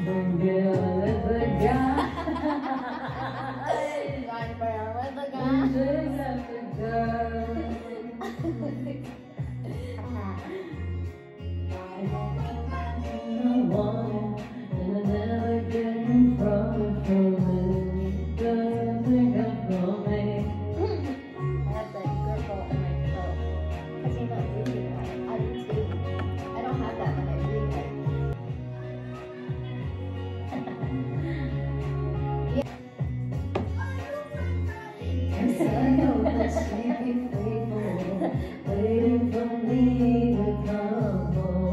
Don't get with the guy. Don't bear with the guy. Chase after girl. I want it, and I never get from it. Doesn't think I'm from me. I have that gurgle in my throat. Because you're not breathing right. I do too. I don't have that when I breathe it. Yes, I know that sleepy people waiting for me to come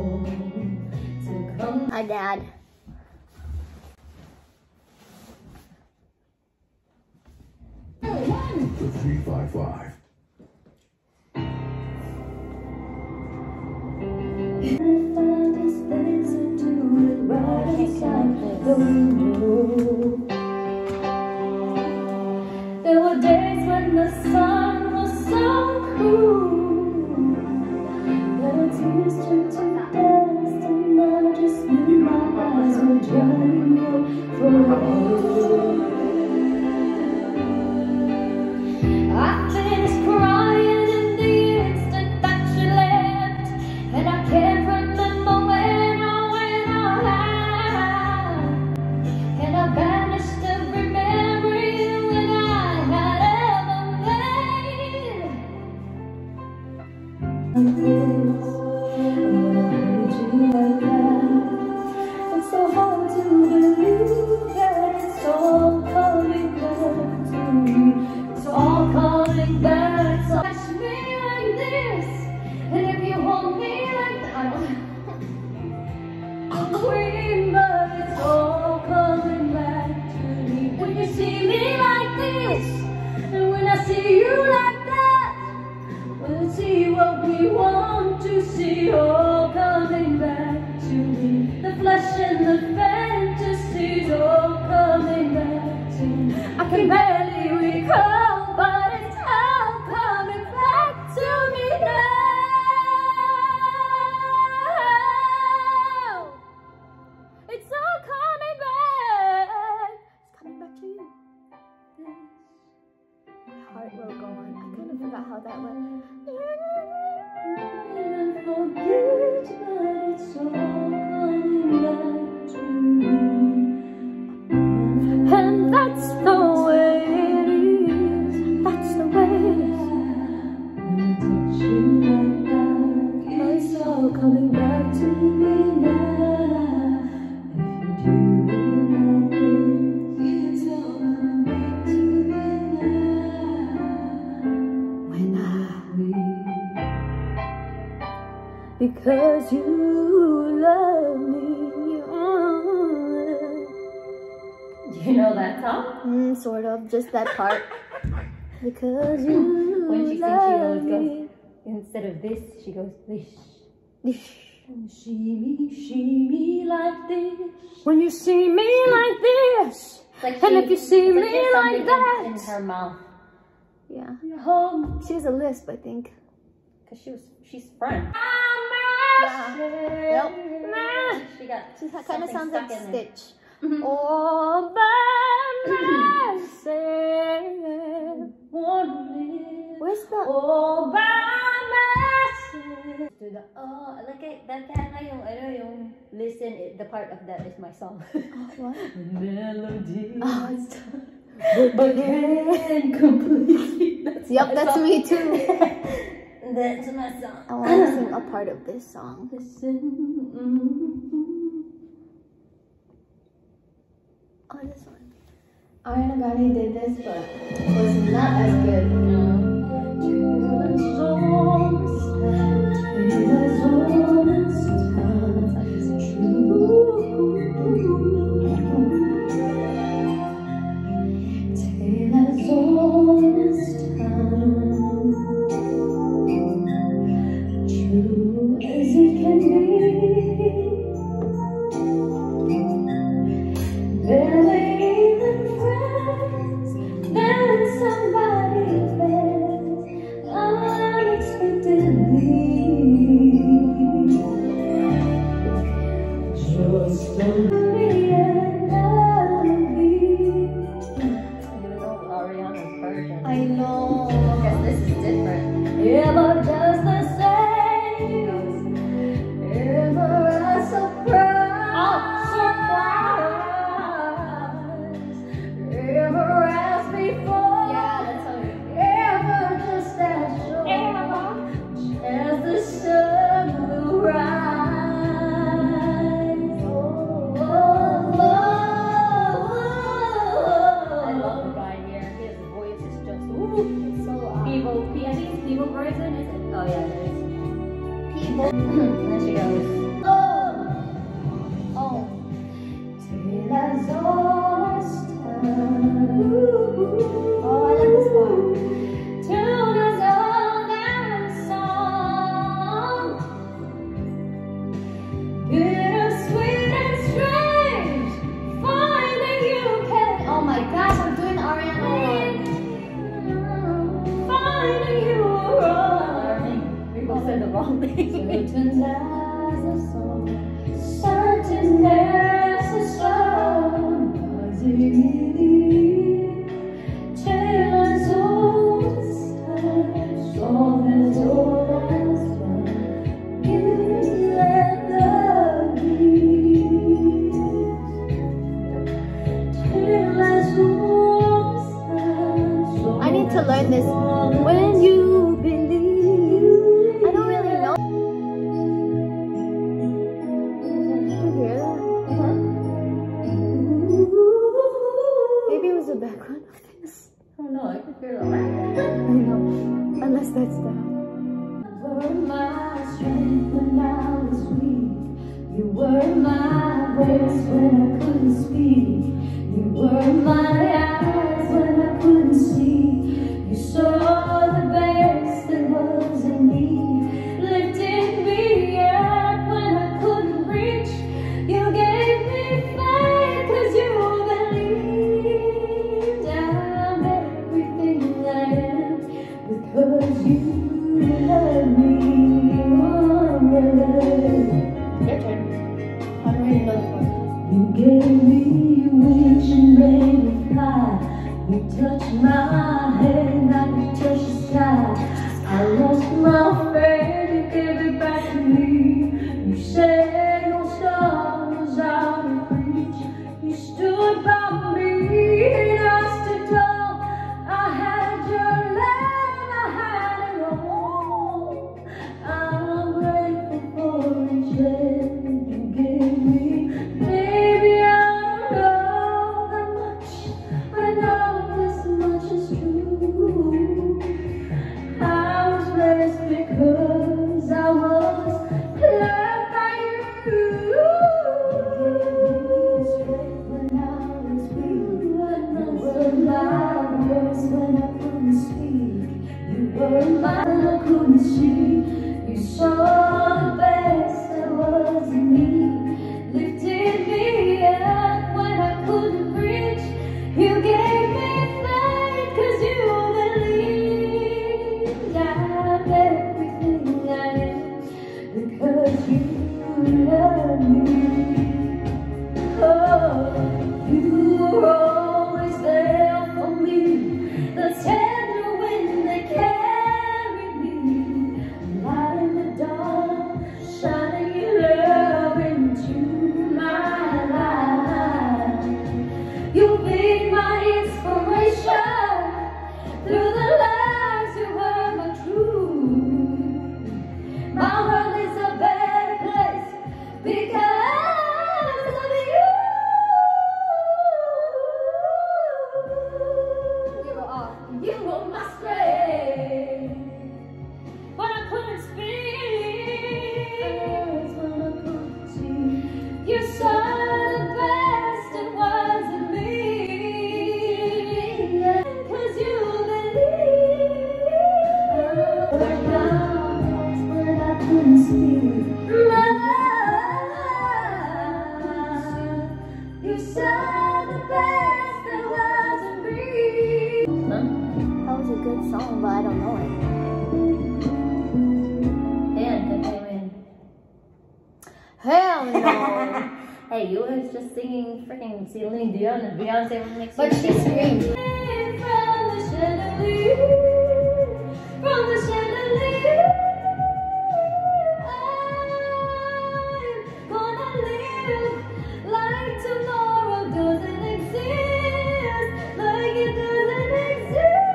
home. Hi, Dad. The 355. There were days when the sun was so cruel. There were tears turned to dust, and I just knew my eyes were drying up for you. I finished crying in the instant that she left, and I can't remember when or how. And I banished every memory when I had ever made. Like this, when I heard you like that, it's so hard to believe that it's all coming back to me. It's all coming back. So touch me like this, and if you hold me like that, I'm queen, but it's all coming back to me. When you see me like this, and when I see you like that, we'll see what we want to see, all coming back to me. The flesh and the fantasies, all coming back to me. I can barely recall, but it's all coming back to me now. It's all coming back. It's coming back to you. My heart will go on. I kind of forgot how that went. And forget, but it's all coming back to me. And that's the way it is. That's the way it is. When I touch you like that, it's all coming back to me now. If you do it like this, it's all coming back to me now. When I weep, because you love me. Do you know that song? Sort of. Just that part. Because you When she sings, she love always me. goes, instead of this, she goes, this. See me like this. When you see me like this, Like and if you see me there's like something that, in her mouth. Yeah. home, She has a lisp, I think. because she's French. Yeah. Yep. She got She kind of something sounds like stuck in there. Stitch. All by myself, wanna live. Where's the... All by myself. To the like that yung listen. The part of that is my song. What? Melody. Oh, it's... But can't complete. Yep, that's me too. That's my song. I want to sing a part of this song. Listen. Oh, this one. Ariana Grande did this, but was not as good. Barely even friends, then somebody better. as always time. Oh, I love this part. Tune as old as song. Bittersweet and strange, finding you can. Oh my gosh, I'm doing Ariana one. Finding you wrong. We both said the wrong thing. Certain as a song, certain as a song, tale as old as time, song as old as one. You let the breeze, tale as old as time. I need to learn this. When you believe. I don't really know. Did you hear that? Maybe it was the background of this. Oh no, I can hear all right. I know. Unless that's that. You were my strength when I was weak. You were my voice when I couldn't speak. You were my eyes when I couldn't see. You saw the best that was in me, lifted me up when I couldn't reach. You gave me faith 'cause you believed I'm everything I am because you love me. Your turn. I don't really know this one. You gave me wings and made me fly. You touched my hand, now you touch the sky. I lost my faith, you gave it back to me. You said no star was out of reach. You stood by me and I stood tall. I had your love, I had it all. I'm grateful for each day you gave me. Baby, I don't know that much, but I know this much is true. I was blessed because I was loved by you. When I was weak, you were my voice when I couldn't speak. You were my when I couldn't see. You saw the best that was in me, lifted me up when I couldn't reach. You gave me faith 'cause you believed I'm everything I am because you love me. Oh, you were always there for me, the tender wind that carried me, light in the dark, shining your love into my life. You've been my inspiration through the lives you were my truth. My world is a better place because of you. We were off. You were my strength when I couldn't speak, when I couldn't see. You saw the best it was in me, 'cause you believed. When I couldn't speak, you saw the best that was in me. That was a good song, but I don't know it. And good win. Hell no. Hey, you was just singing freaking Celine Dion and Beyonce remix. But she screamed. From the chandelier, from the chandelier, I'm gonna live like tomorrow doesn't exist, like it doesn't exist.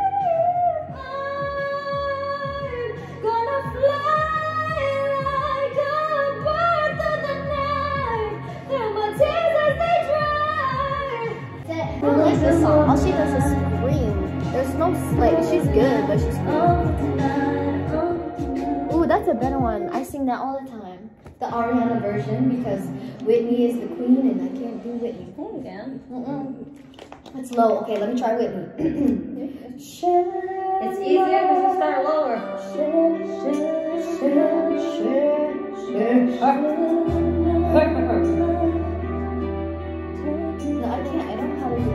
I'm gonna fly like a bird through the night, through my tears as they dry. Who likes this song? All she does is scream. There's no like she's good, but she's screams. Ooh, that's a better one. I sing that all the time. The Ariana version because Whitney is the queen and I can't do Whitney. Oh, yeah. It's low. Okay, let me try Whitney. It's easier because you start lower. No, I can't. I don't know how to do it.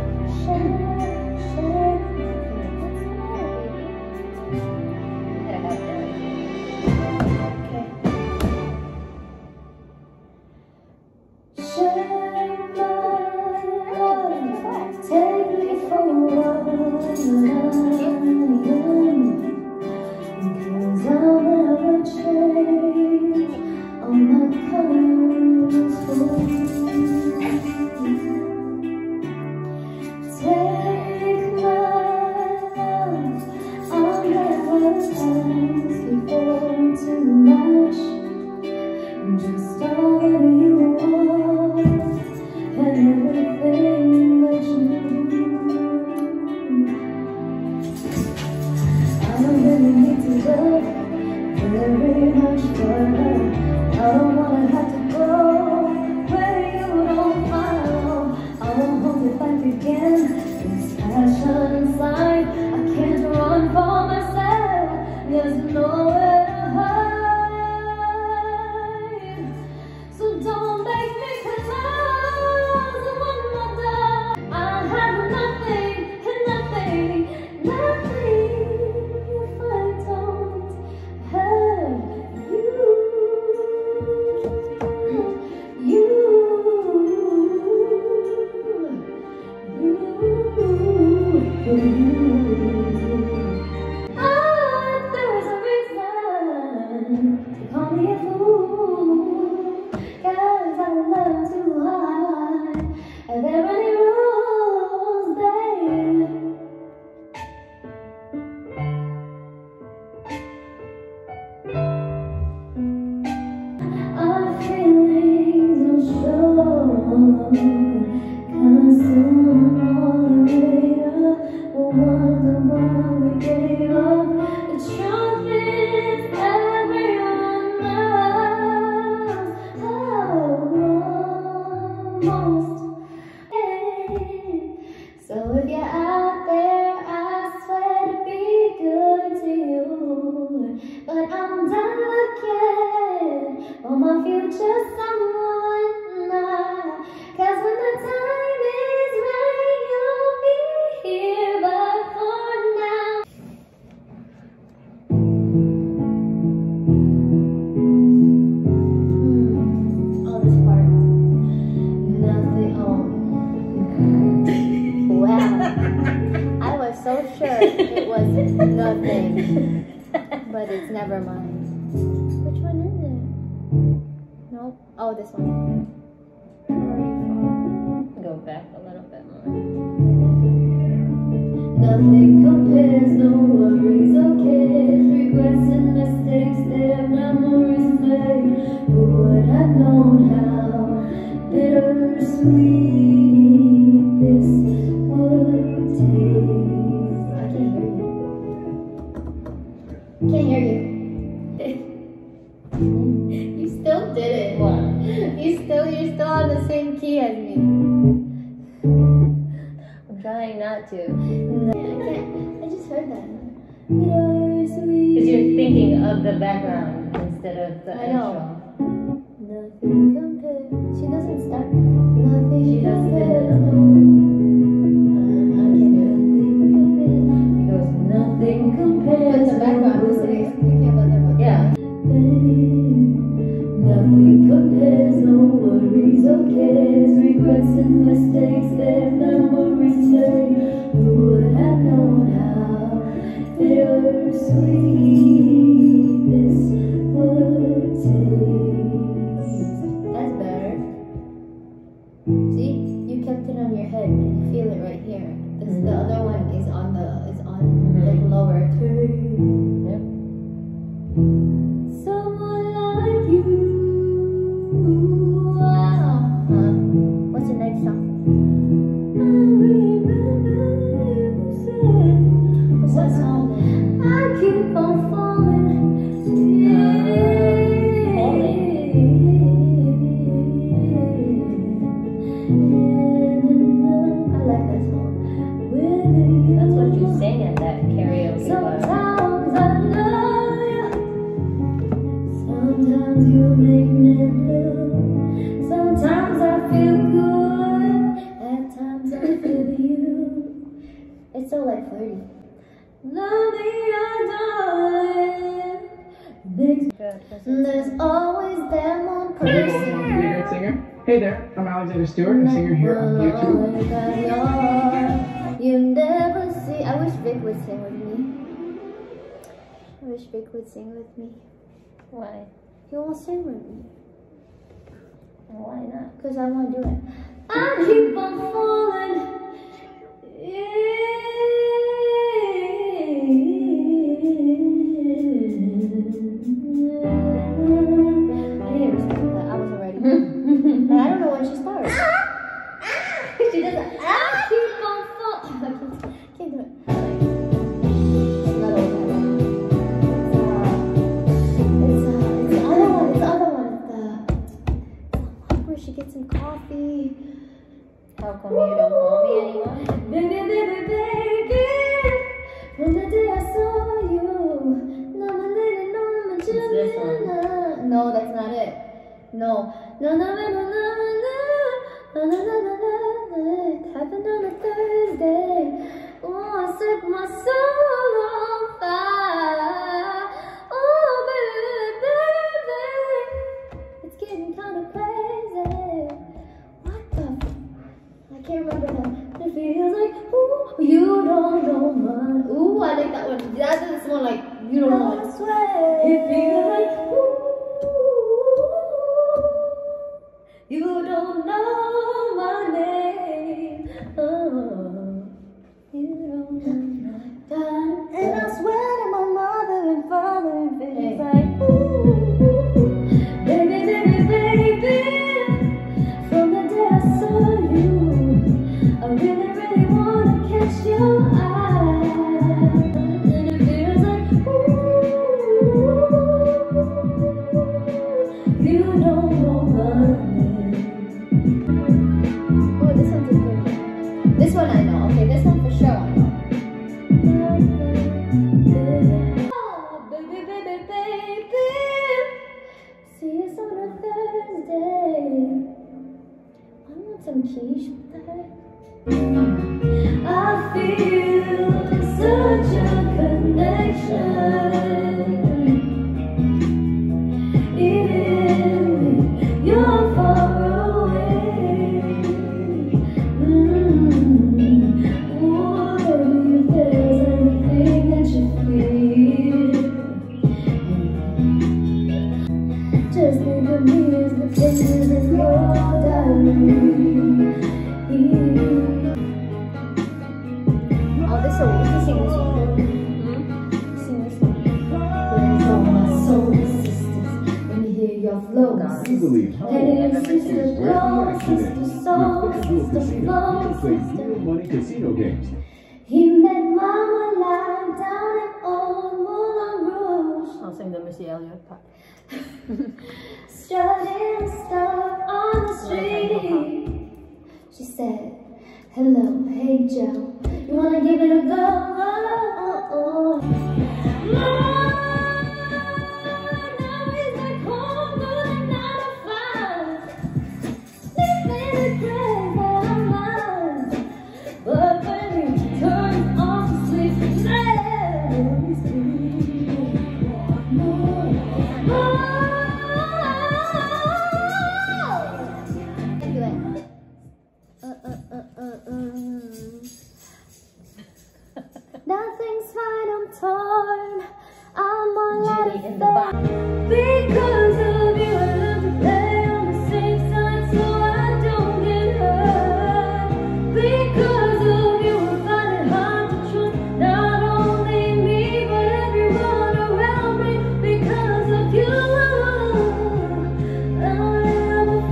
But it's never mind. Which one is it? Nope. Oh, this one. Go back a little bit more. Nothing compares, no worries or cares, regrets and mistakes, their memories made. Who would have known how bittersweet this would taste? I can't hear you. Can't hear you. You still did it. What? You're still on the same key as me. I'm trying not to. No, I can't. I just heard that. Because you're thinking of the background instead of the I know. intro. Nothing compares. She doesn't start. Nothing She does it. compares. No. I can't do She goes, nothing it. compares. But the background is thinking about them. Yeah. Nothing compares, no worries or cares, regrets and mistakes, their memories stay. Who would have known how bittersweet this would taste? That's better. See, you kept it on your head and you feel it right here. This the other one is on like lower. Yep. Someone like you. Wow. What's the next song? I remember you said, What's that song? I keep on falling. like that song. That's what you sang at that karaoke bar. Sometimes I love you. Sometimes you make me blue. Sometimes I feel good. At times I feel you. It's so like flirty. Love me, your darling. There's always that one Have you both person. want to be a great singer? Hey there, I'm Alexander Stewart, a singer here on YouTube. You never see. I wish Vic would sing with me. I wish Vic would sing with me. Why? He won't sing with me. Why not? Because I want to do it. I keep on falling. I didn't respect that. I wasn't ready. And I don't know when she starts. She doesn't. I keep on falling. Can't do it. It's not over that. It's the other one. It's the other one. It's the one where she gets some coffee. How come you don't call me anymore? Baby, baby, baby. From the day I saw you. It's this one. No, that's not it. No. No, no, no, no, no, no. No, no, no, no, no. It happened on a Thursday. Oh, I set my soul on fire. Oh, baby, baby. It's getting kind of crazy. What the? I can't remember that. It feels like, ooh, you don't know mine. Ooh, I like that one. That's this one, like, you don't know I it. swear. It feels like, ooh, you don't know my name. Oh, you don't know my time. And I swear to my mother and father, it feels like, ooh, baby, baby, baby. From the day I saw you, I really, really wanna catch your eye. And it feels like, ooh, you don't know my name. Oh, this one's a good one. This one I know. Okay, this one for sure I know. Oh, baby, baby, baby. See us on a Thursday. I want some quiche. What the heck? I feel such a connection. Even if you're far away. Oh, baby, if there's anything that you feel, just think of me as the pages in your diary. Oh, this one. We can sing this one. Sing this one. Where's all my soul sisters? Let me hear your flow, We sisters. believe Hey, sister, flow, sister, soul, FanDuel sister, Casino flow, you can play sister. real money casino games. He met mama lying down at old Moulin Rouge. I'll sing the Missy Elliott part. Strutting stuff on the street. She said, hello, hey Joe, you wanna give it a go? Now he's back home, going 9 to 5. Sleeping in the grave that I'm mine. But when he turns off to sleep, never sleep. Do it. Nothing's fine, I'm torn. I'm all out of Jimmy in the box. because of you. I love to play on the same side so I don't get hurt. Because of you, I find it hard to trust not only me but everyone around me. Because of you, I am a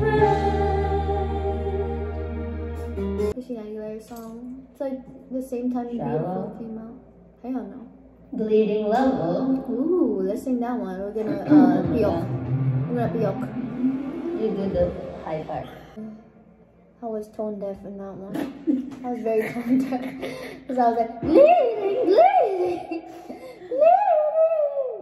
friend. Christina Aguilera song. It's like the same time Beautiful came out. I don't know. Bleeding Love. Ooh, let's sing that one. We're gonna piyok. We're gonna piyok. You do the high part. I was tone deaf in that one. I was very tone deaf. Because I was like, bleeding, bleeding, bleeding.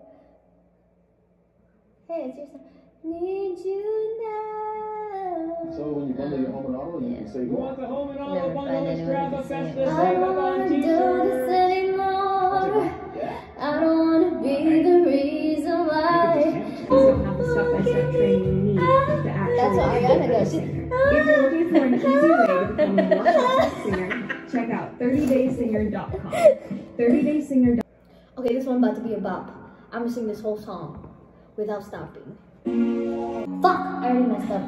Hey, it's your song. Need you now. So when you bundle your home and auto, you can say, "Who wants a home and auto? Never Bundle find this, anyone grab who the can sing best it. of I don't wanna do this anymore. I don't wanna be the reason why. Also have the step-by-step training you need to actually That's what Ariana does. If you're looking for an easy way to become a more confident singer, check out 30daysinger.com. 30daysinger.com. Okay, this one about to be a bop. I'm gonna sing this whole song without stopping. Fuck! I already messed up.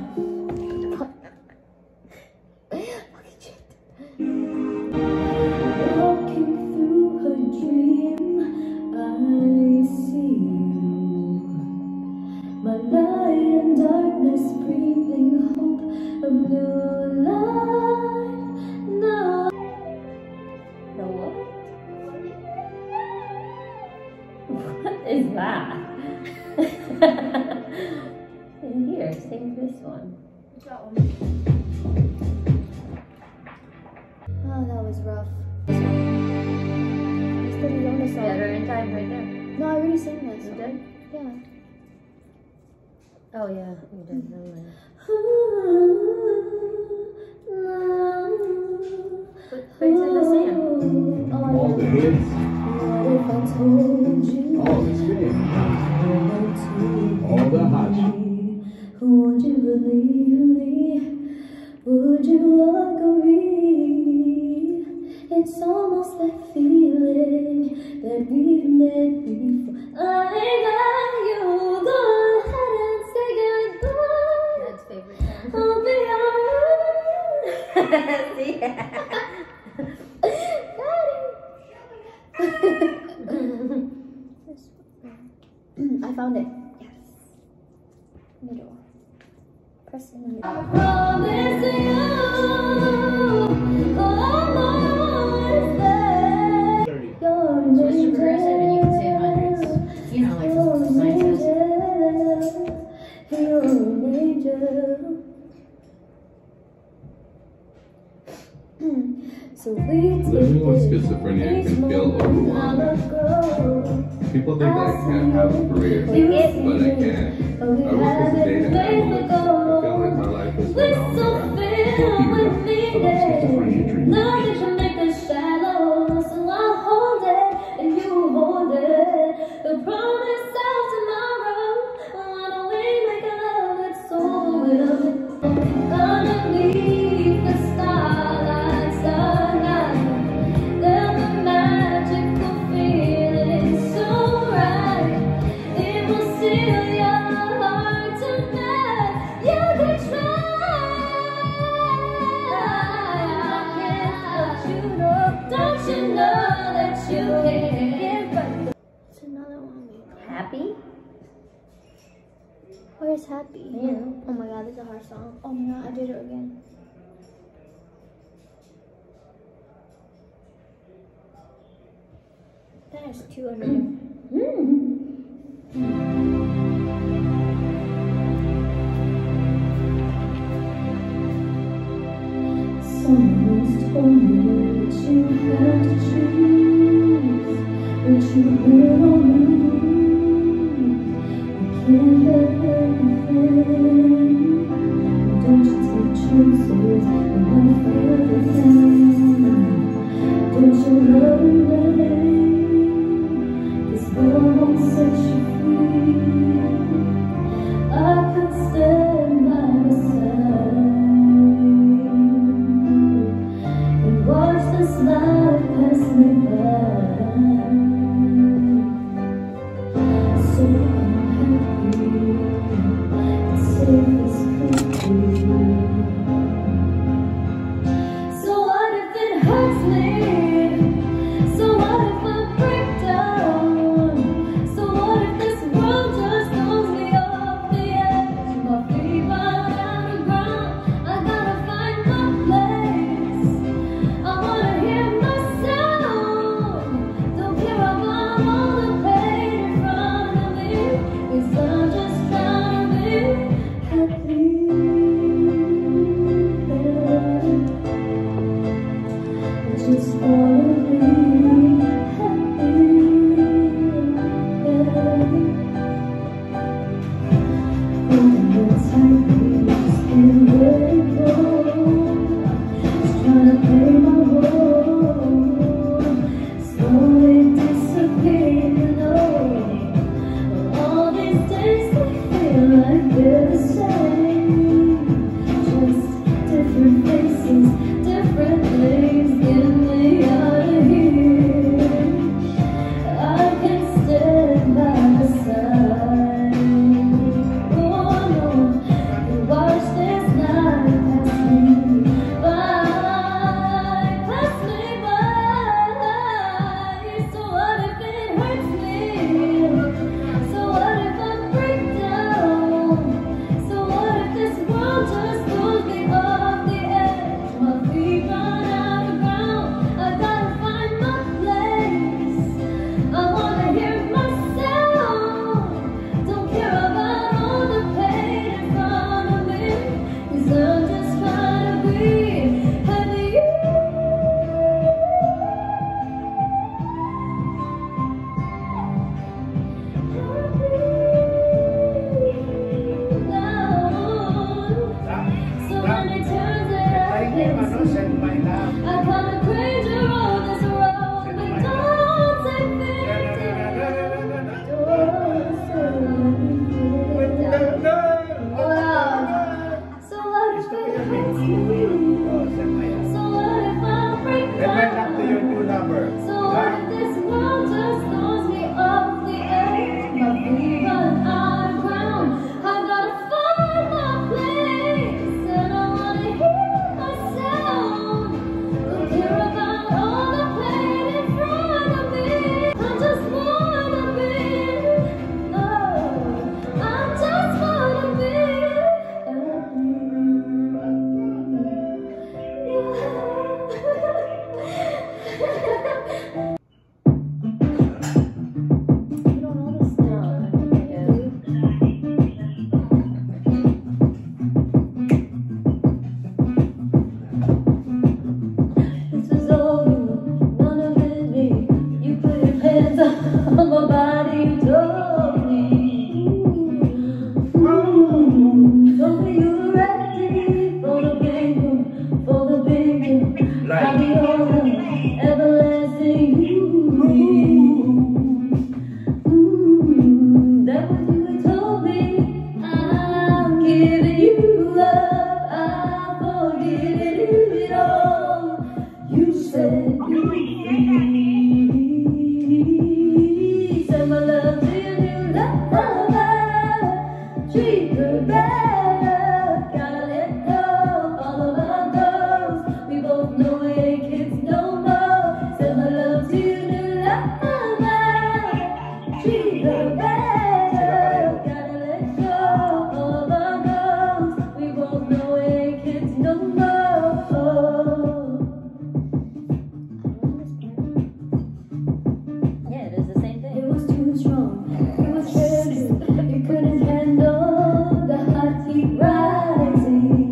Fucking shit. Walking through her dream, I see you. My light and darkness, breathing hope of new life. No. No what? What is that? Here, sing this one. That one. Oh, that was rough. It's pretty long song. Better in time right there. No, I already sang that You song. did? Yeah. Oh yeah, you did. Never mind. Wait till the sand. all the hits, What if I told you? all the spin, all the hot shit. Would you believe me? Would you agree? It's almost that feeling that we've met before. I got you. Go ahead and say goodbye. Dad's favorite song. I'll be alright. I found it. Yes. Middle. Press in the middle. I promise you, all is there. 30. Switch to progressive and you can say hundreds. You know, like scientists. You're an angel. So we Living with schizophrenia can feel overwhelming. People think that I can't have a career, but I can. I work as a data analyst. I feel like my life is We're without so me. filled with meaning. Schizophrenia Nothing can make us shallow, so I'll hold it and you hold it. The promise of tomorrow. Why don't we make a love that's so real? Underneath the starlight, there's a magical feeling so right. It will seal your heart tonight. You can try. Don't you know that you can? It's another one. Happy? Where's Happy? Yeah. Oh my god, this is a hard song. Oh my god, I did it again. That has two under there. Someone's told me that you have to choose, but you will on me. You can't have everything. Don't you take chances and wanna feel the thing. Don't you love and rain? This world won't set you free. I could stand by my side and watch this life pass me by. So unhappy, safe as could be. So what if it hurts me? So what if I break down? So what if this world just throws me off the edge? My feet right on the ground. I gotta find my place. I wanna hear my sound. different faces, different things. Get me out of here. I can stand by the side. Oh no, you watch this night pass me by, pass me by. So what if it hurts me? So what if I break down? So what if this world just pulls me off the edge? My feet run out of ground. I gotta find my place. I wanna hear myself. Don't care about all the pain in front of me, 'cause I'm just trying to be happy. So many times that I can see, I kinda cringe on this road, but don't take me down. So what if it hurts me? So what if I break down? So what if this world just throws me off the edge? My feet run out of ground. I gotta find my place, and I wanna hear myself. Don't care about all the pain in front of me. I just wanna be. Oh, I just wanna be. You don't know this now. This is all you, none of it me. You put your hands on my body, told me. Told me you were ready for the big one, for the big one. I'll be all the everlasting you. That was you who told me. I'm giving you love, I'm forgiving you it all. You said you free. Send my love to your new lover. Treat her better. Gotta let go all of our goals. We both know we ain't kids no more. Send my love to your new lover. Treat her better. Gotta let go all of our goals. We both know we ain't kids no more. Yeah, it is the same thing. It was too strong. It was heavy. You couldn't handle the hot heat rising.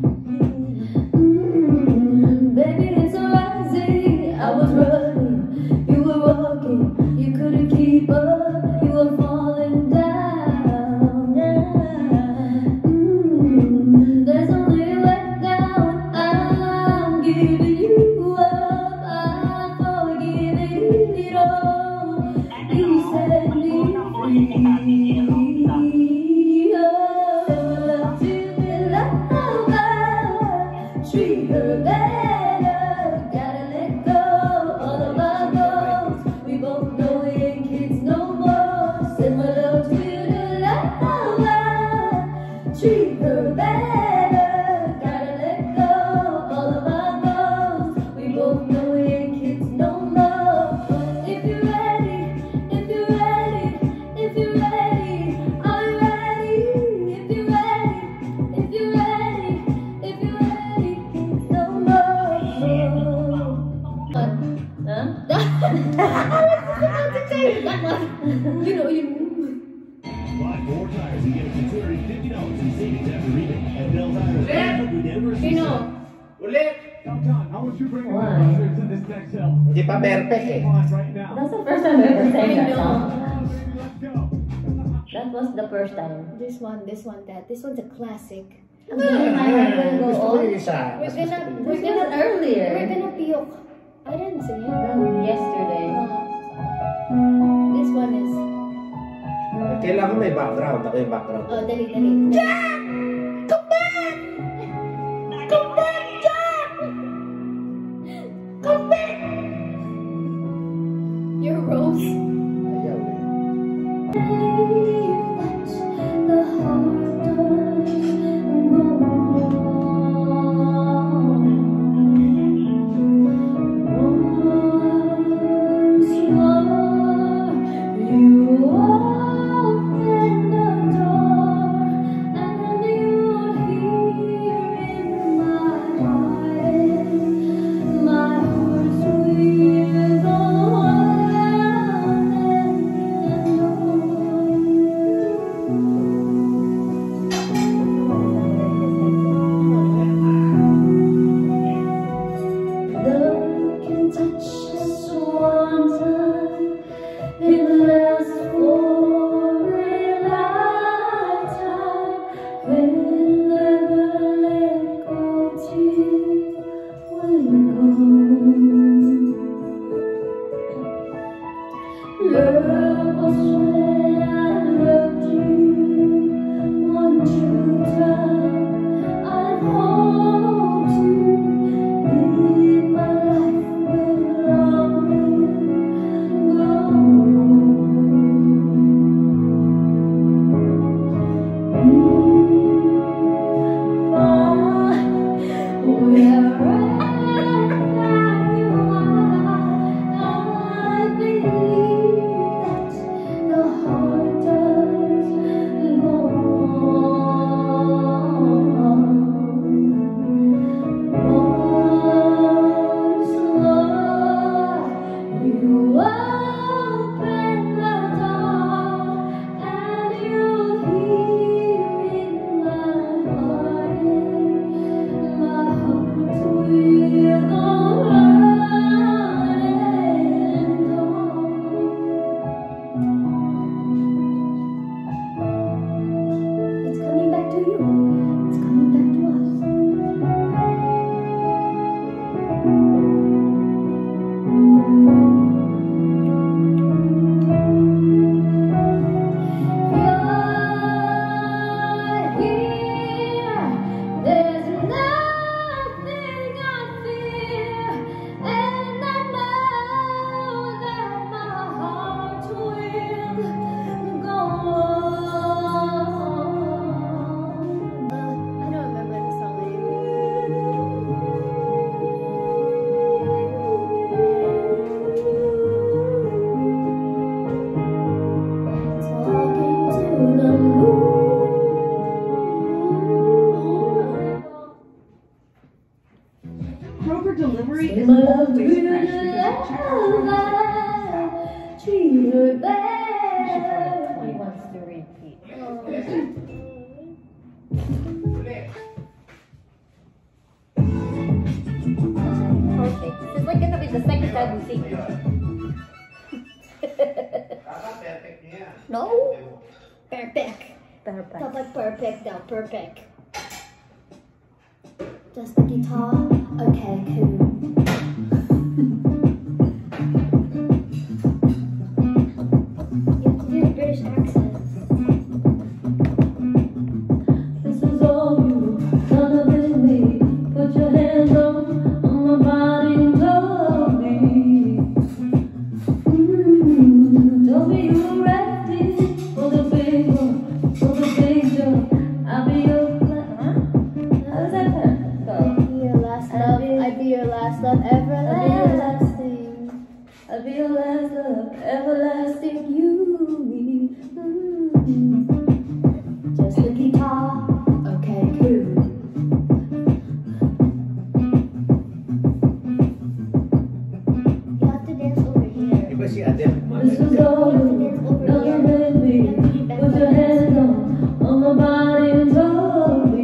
Baby, it's rising. I was running. You were walking. You couldn't keep up. You were falling down. There's only a letdown. I'm giving you up. I'm forgiving you it all. You set me free. Oh, love to be lover. Treat her better. Gotta let go all of our goals. We both know we ain't kids no more. Send my love to the lover. Treat her better. Gotta let go all of our goals. We both know we ain't kids no more. If you're ready, if you're ready, if you're ready, are you ready? If you're ready, if you're ready, if you're ready, no more. Huh? I was about to say that one. You know, Buy 4 tires and get up to $250 in savings after rebate at Bell Tires. With University Ulit! How would you bring your Why? brother to this next hill? Di pa perfect eh. Right now. That's the first time I ever sang that song. Let's go. That was the first time. This one, that. This one's a classic. I'm getting my heart gonna go Gusto ko on. yung isa. We're gonna earlier. We're gonna piyok. I didn't sing it. Yesterday. This one is. Kailangan may background. Ako yung background. Oh, dali. Jack! Come back! Come back! Kroger delivery is My love always to fresh you, because you check our frozen treat her He bad. wants to repeat. Perfect. This is like gonna be the second time we see it. No? Perfect. Perfect. Not like perfect, no, perfect. Just the guitar. Okay, cool. You have to do the British accent. This is all you, none of it me. Put your hands on my body and told me. Told me you were ready for the big one, for the big jump. I'll be your How does that go? I'd be your last love, everlasting. I'll be your last love, everlasting you, me. Just the guitar. Okay, cool. You have to dance over here. Iba si Adele. This is all you, none of it me. Put your hands on my body and told me.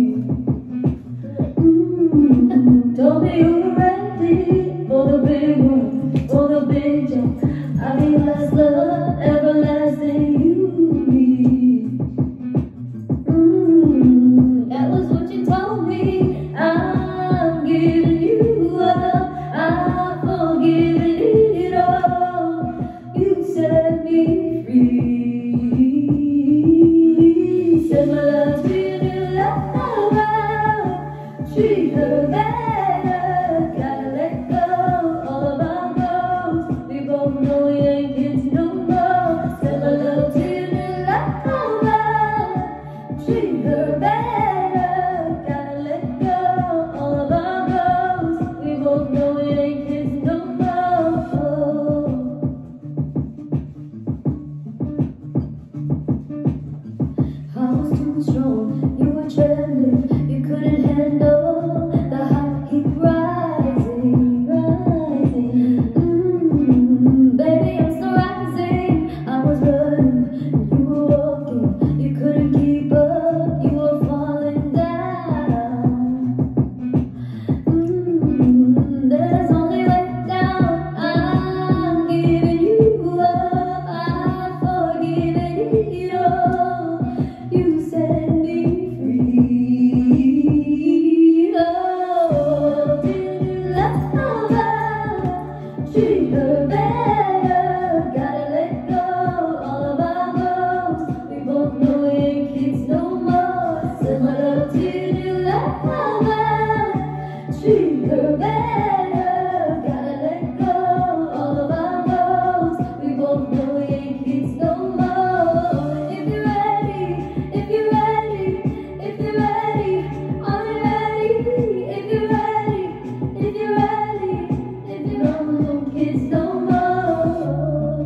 Told me you were ready for the big one, for the big jump. I'll be your last love, everlasting you, me. That was what you told me. I'm giving you up. I'm forgiving it all. You set me free. Said my love to you, love. Treat her better. Gotta let go all of our goals. We both know we ain't kids no more. Said my love to you, love. Treat her better. Gotta let go all of our goals. We both know we ain't kids no more. I was too strong, you were trembling, you couldn't handle the hot heat rising, rising. Baby, I'm still rising. I was running, you were walking, you couldn't keep up, you were falling down. There's only way down. I'm giving you up, I'm forgiving it all. You set me free. Oh, love, treat her better. Gotta let go all of our goals. We both know we ain't kids no more. Send my love to you, love. Treat her better. Gotta let go all of our goals. We both know we ain't kids no more. If you're ready, if you're ready, if you're ready, I'm ready. If you're ready, if you're ready, if you know no kids no more.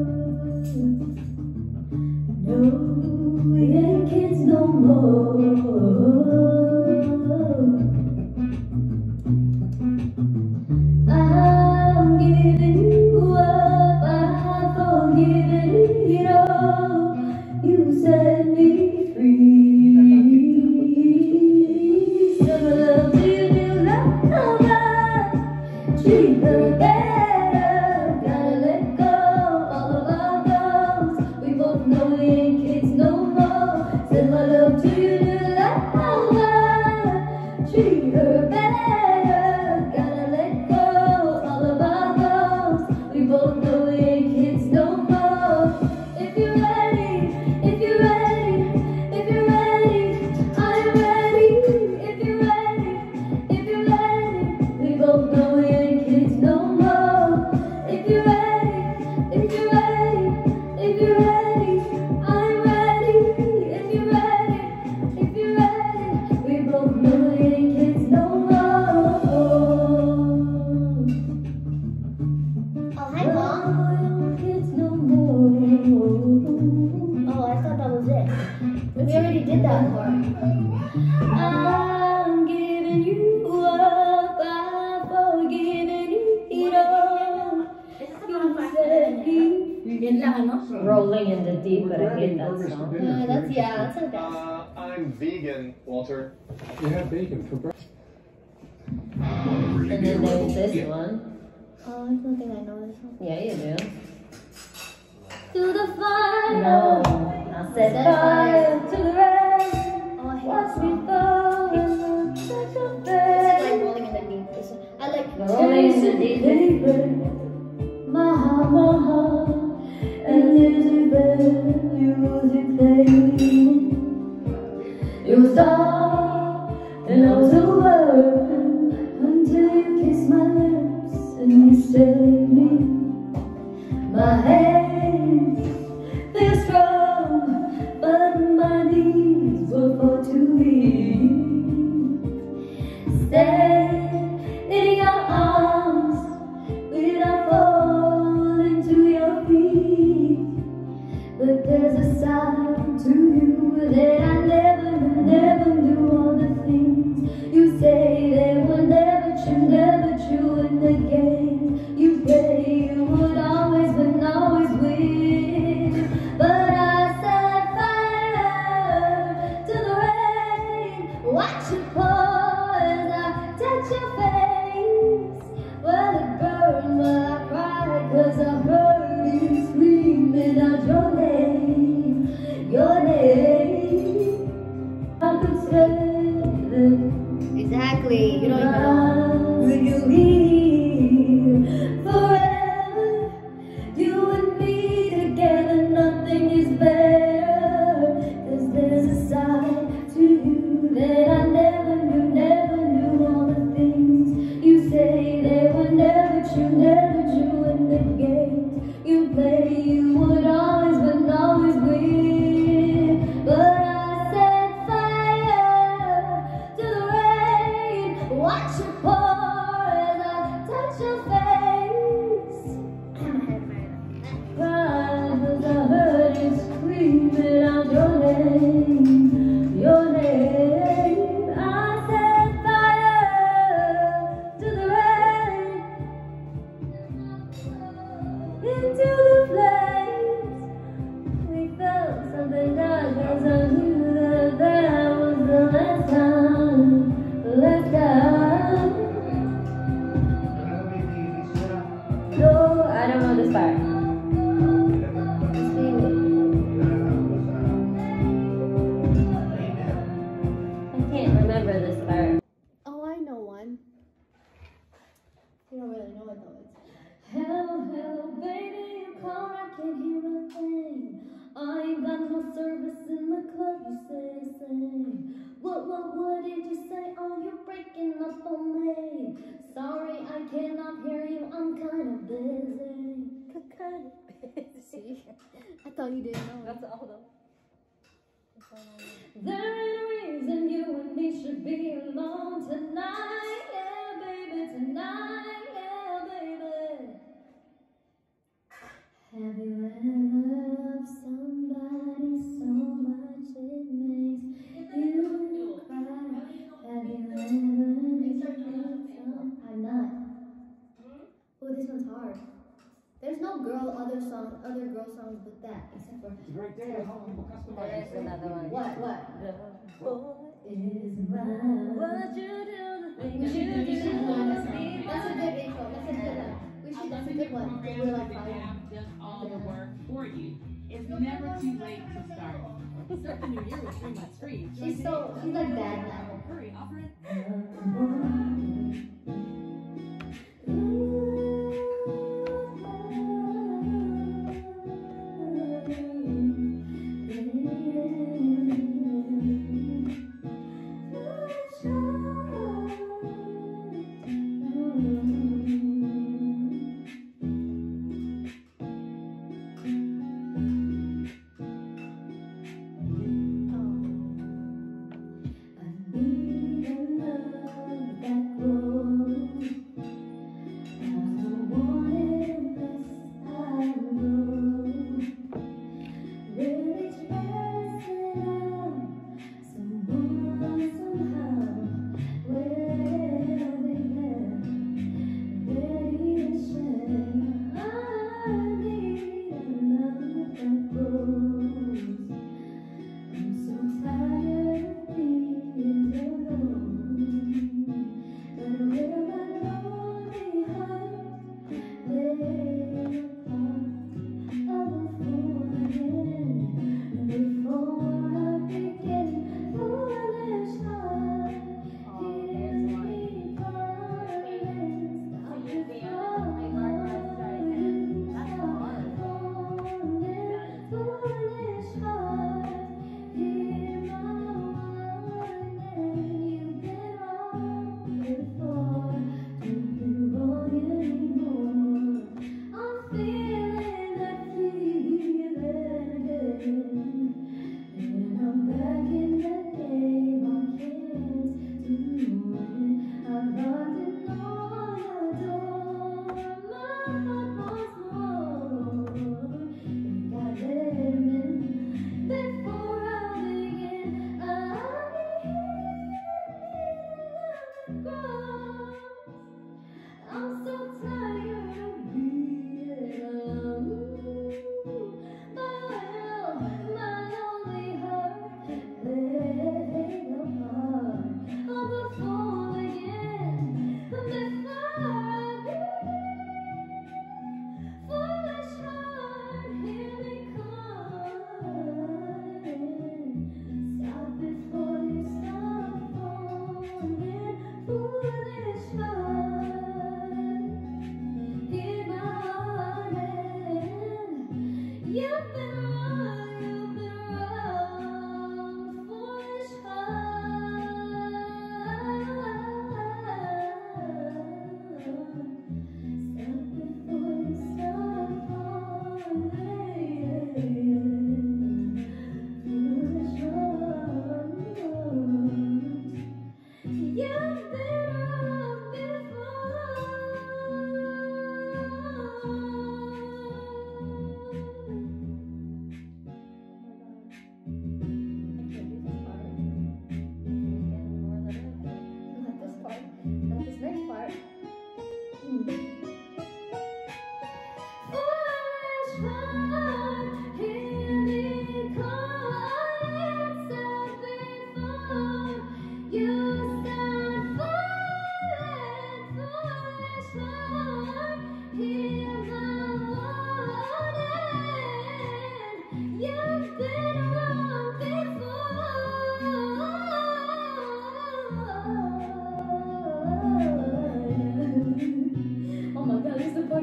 No, we ain't kids no more. I'm giving you up, I'm forgiving it all. You set me free. So my love to you, love. Treat her better. Gotta let go all of our goals. We both know we ain't kids no more. Send my love to you, love. Treat her better. Gotta let go all of our goals. We both know we ain't kids no more. If you're ready, if you're ready, if you're ready, I'm ready. If you're ready, if you're ready, we both know we ain't kids no more. going into deep, but I hate that song. That's like that. I'm vegan, Walter. You have bacon for breakfast. And then there's this one. Oh, I don't think I know this one. Yeah, you do. To the fire. No, I said fire. To the rain. Oh, I hate Watch this me song. fall in such a This is like face. Rolling in the Deep. This one. I like Rolling in the deep. Baby, my heart, and is it bad? You was it pain. It was dark, and I was alone until you kissed my lips and you saved me. My hands, they're strong, but my knees were far too weak. Stay in your arms without falling to your feet. But there's a side to you that I never knew. All the things you say, they were never true. In the game you play, you would always win, always win. But I set fire to the rain, watch it pour as I touch your face. Well, it burned, but I cried 'cause I heard you screaming out your name, your name. I could stay there. Exactly. You don't even know. Will you be forever? You and me together, nothing is better. 'Cause there's a side to you that I never knew. All the things you say, they were never true. In the games you play, you would always win, always win. But I set fire to the rain, watch it pour as I touch your face. Cry 'cause I heard you screaming out your name, your name. I set fire to the rain, into the flames. We felt something dark 'cause I knew that was the last time. No, I don't know this part. I can't remember this part. Oh, I know one. You don't really know it though. Hello, baby, you call, I can't hear a thing. I ain't got no service in the club, you say. What did you say? Oh, you're breaking up on me. Sorry, I cannot hear you, I'm kind of busy. See? I thought you didn't know. That's all though. There ain't a reason you and me should be alone tonight, yeah, baby, tonight, yeah, baby. Have you ever loved somebody so much it makes you cry? Have you ever loved some? I'm not. Oh, this one's hard. There's no other girl songs but that, except for. There is another one. What? Is mine. What you do, the things you do. That's a good intro. That's a good one. That's a good one. We're like fire. Does all the work for you. It's never too late to start. Start the new year with 3 months free. She's like bad now. Hurry, offer it. I need a love.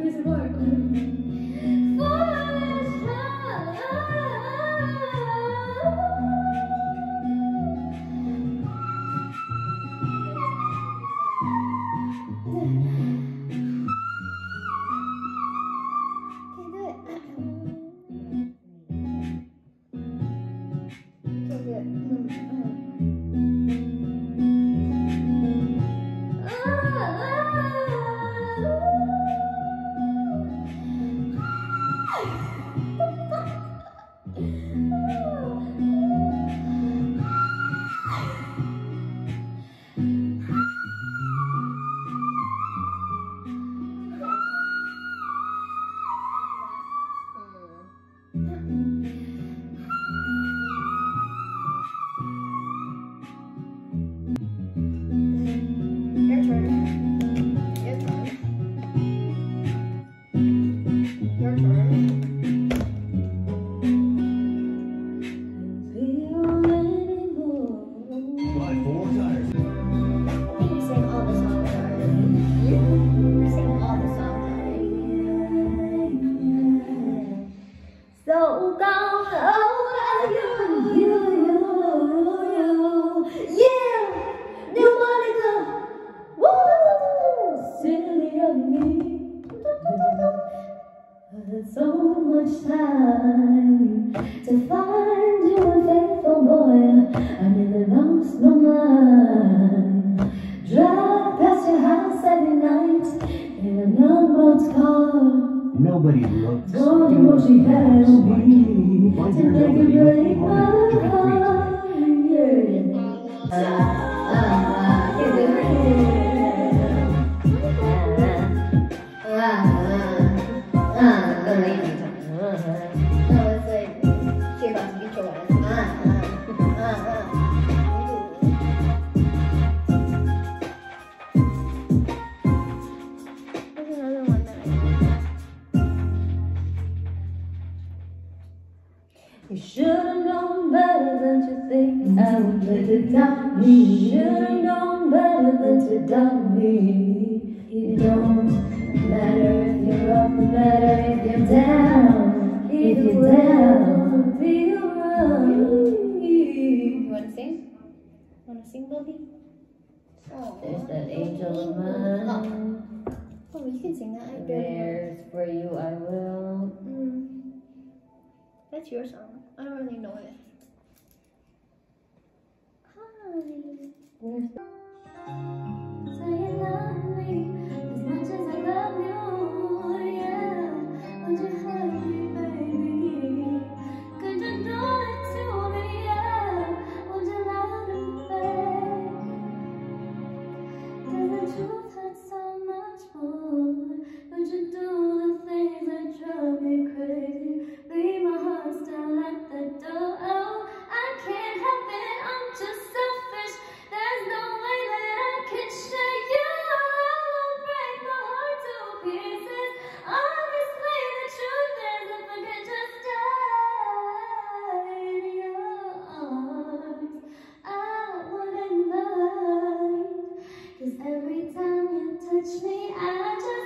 this part. So much time to find you a faithful boy. I nearly lost my mind. Drive past your house every night in an unmarked car. Nobody looks. Told you what she had on me to make it break my heart. You should've known better than to think I would let it doubt me. You should've known better than to doubt me. It don't matter if you're up, no matter if you're down. If you're down, be around. You wanna sing? Wanna sing, Bobby? Oh. There's that angel of mine. Oh, you can sing that. I barely know. There's for you I will. That's your song. I don't really know it. Hi. Say you love me as much as I love you, yeah. Would you hurt me, baby? Could you do it to me, yeah? Would you let me, babe? 'Cause the truth hurts so much more. Would you do the things that drive me crazy? Leave my heart still at the door. Oh, I can't help it, I'm just selfish. There's no way that I can share you. Break my heart to pieces. Honestly, the truth is, if I could just die in your arms, I wouldn't mind. 'Cause every time you touch me, I just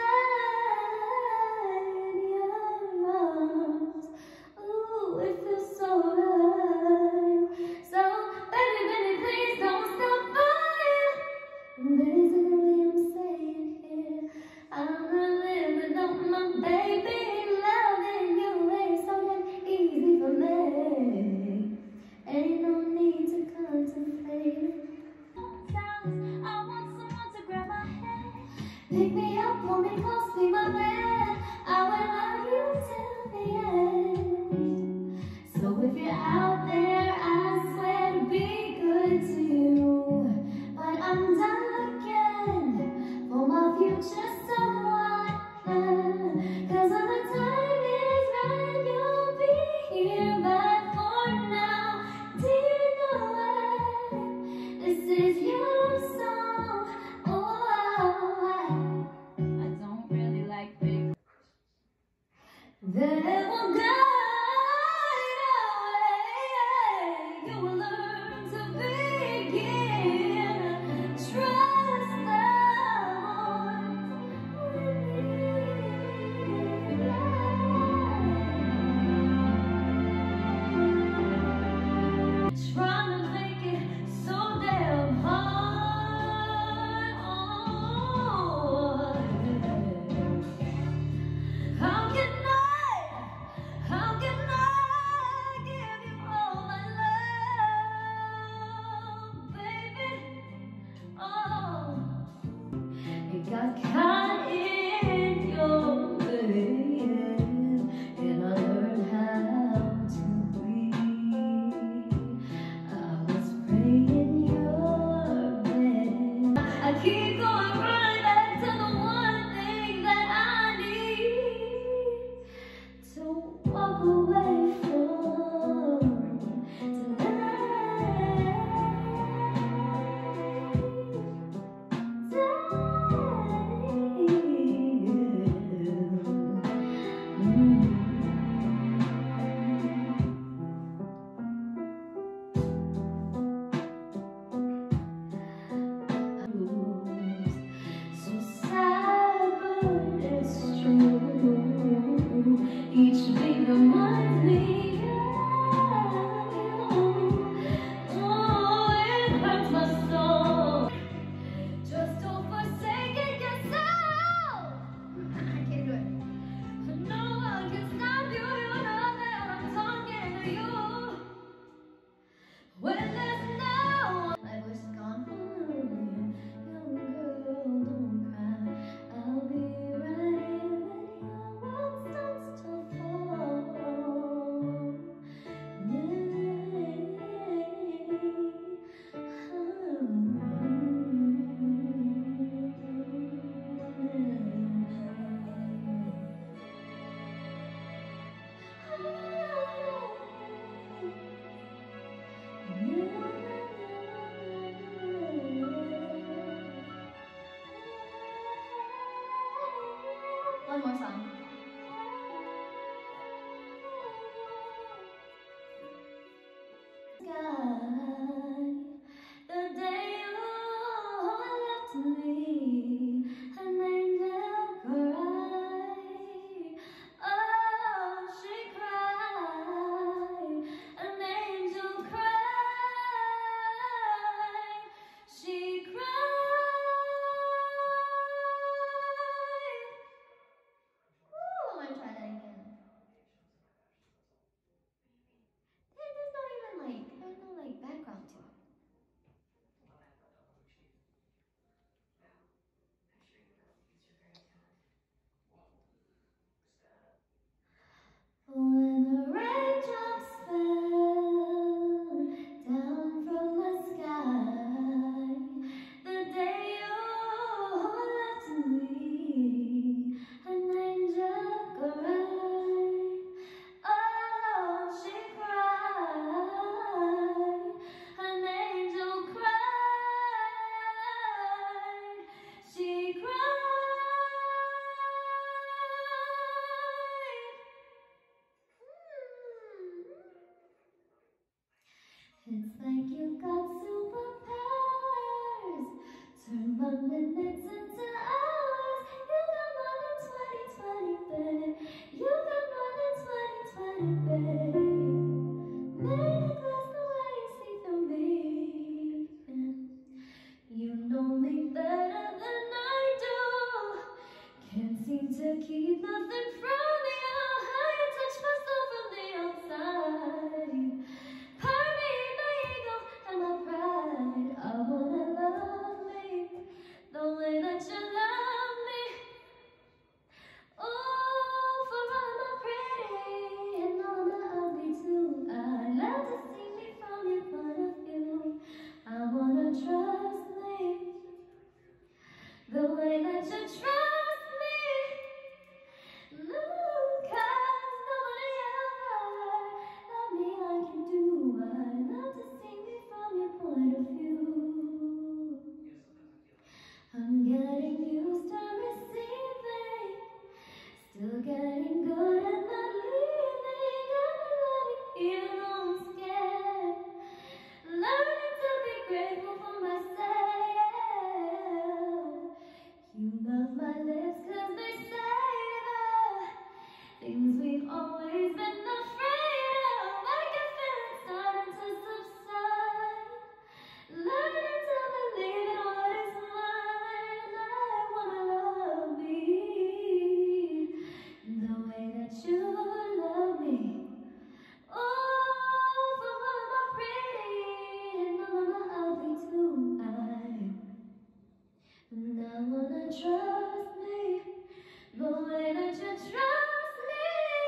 die in your arms. Ooh, it feels so right. So, baby, baby, please don't stop by. Basically, I'm saying here, I'm not living without my baby. Loving you ain't so damn easy for me. Ain't no need to contemplate. Sometimes I want someone to grab my hand, pick me up, pull me close, be my man. I will love you till the end. So if you're out there, I swear to be good to you. But I'm done looking for my future someone. 'Cause when the time is right, you'll be here. But for now, do you know what? This is your song. Oh, I don't really like big. They will guide away. got caught in your web, and I learned how to breathe. I was praying your bed. I keep going right back to the one thing that I need to walk away from tonight. So sad, but it's true. Each beat reminds me of you. Oh, it hurts my soul. Just don't forsake it yourself. I can't do it. No one can stop you. You know that I'm talking to you. When there's no one. My voice is gone. Young girl, don't cry. I'll be right here when your world starts to fall. One more song. The day you left me, an angel cried. Oh, she cried. An angel cried. She cried. Ooh, I want to try that again. There's no background to it. When the raindrops fell down from the sky, the day you left me, an angel cried. Oh, she cried. An angel cried. She cried. It's like you got superpowers. Turn my minutes into hours. You got more than 20/20, babe. You got more than 20/20, babe. Made a glass the way you see through me. You know me better than I do. Can't seem to keep nothing from you. How you touch my soul from the outside. Part me, my ego, and my pride. I wanna love me the way that you love me. Oh, for all my pretty and all my ugly too. I love to see me from your point of view. I wanna trust me the way that you trust me. No. The way that you trust me,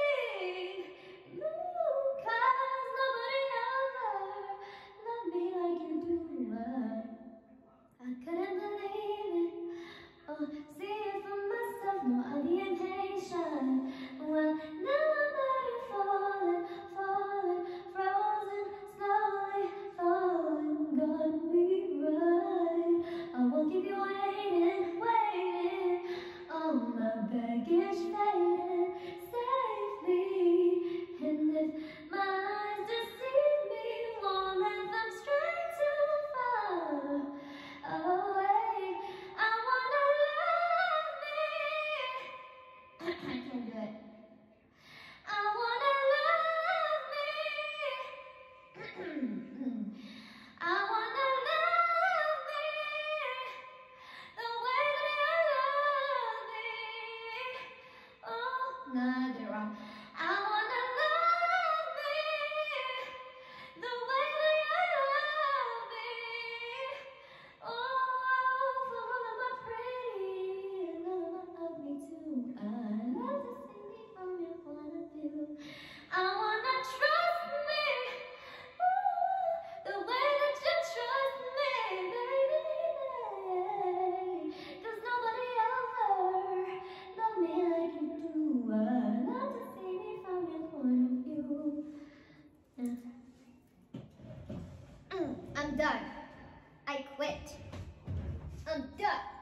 cause nobody ever loved me like you do. I couldn't believe it, or see it for myself, no, I'll be impatient. Well, now I'm already falling, frozen, slowly falling, got me right. I won't keep you waiting, all my baggage faded safely. And if my eyes deceive me, won't let them stray too far away. I wanna love me. I can't do it. I wanna love me. I wanna love me the way that you love me. Oh, no, I did it wrong. I wanna love me the way that you love me. Oh, for all of my pretty and all of my ugly too. I love to see me from your point of view. I wanna trust me, the way that you trust me, baby. Cause nobody ever loved me like you do. I love to see me from your point of view. I'm done. I quit. I'm done.